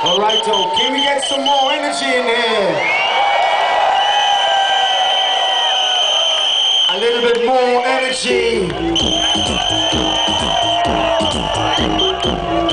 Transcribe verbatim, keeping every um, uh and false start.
All right, though, can we get some more energy in here? A little bit more energy.